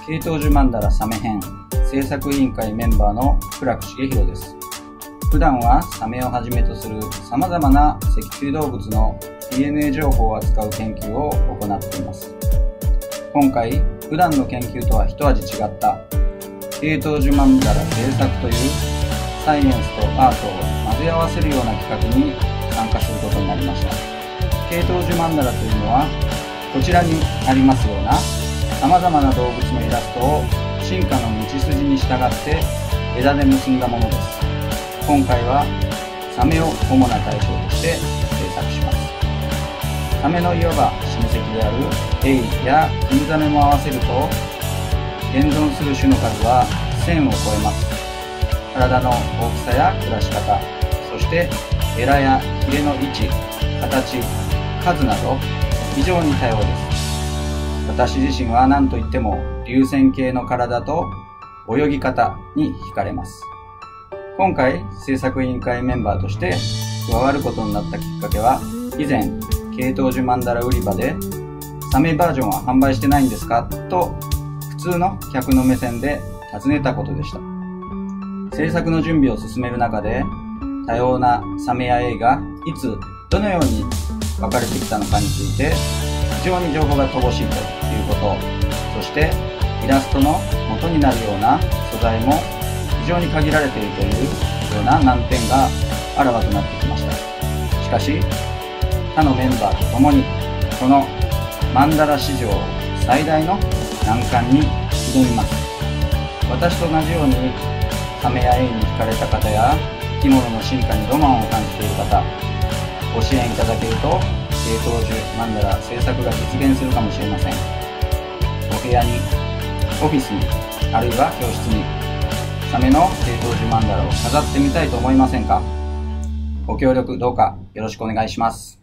系統樹曼荼羅サメ編制作委員会メンバーの倉久重弘です。普段はサメをはじめとする様々な脊椎動物の DNA 情報を扱う研究を行っています。今回、普段の研究とは一味違った系統樹曼荼羅制作というサイエンスとアートを混ぜ合わせるような企画に参加することになりました。系統樹曼荼羅というのは、こちらにありますような様々な動物のイラストを進化の道筋に従って枝で結んだものです。今回はサメを主な対象として制作します。サメのいわば親戚であるエイやキンザメも合わせると現存する種の数は1000を超えます。体の大きさや暮らし方、そしてエラやヒレの位置、形、数など非常に多様です。私自身は何といっても流線形の体と泳ぎ方に惹かれます。今回制作委員会メンバーとして加わることになったきっかけは、以前系統樹曼荼羅売り場でサメバージョンは販売してないんですかと普通の客の目線で尋ねたことでした。制作の準備を進める中で多様なサメやエイがいつどのように分かれてきたのかについて非常に情報が乏しいということ、そしてイラストの元になるような素材も非常に限られているというような難点があらわとなってきました。しかし他のメンバーと共にこの曼荼羅史上最大の難関に挑みます。私と同じようにサメやエイに惹かれた方や生き物の進化にロマンを感じている方、ご支援いただけると系統樹曼荼羅制作が実現するかもしれません。お部屋に、オフィスに、あるいは教室にサメの系統樹曼荼羅を飾ってみたいと思いませんか？ご協力どうかよろしくお願いします。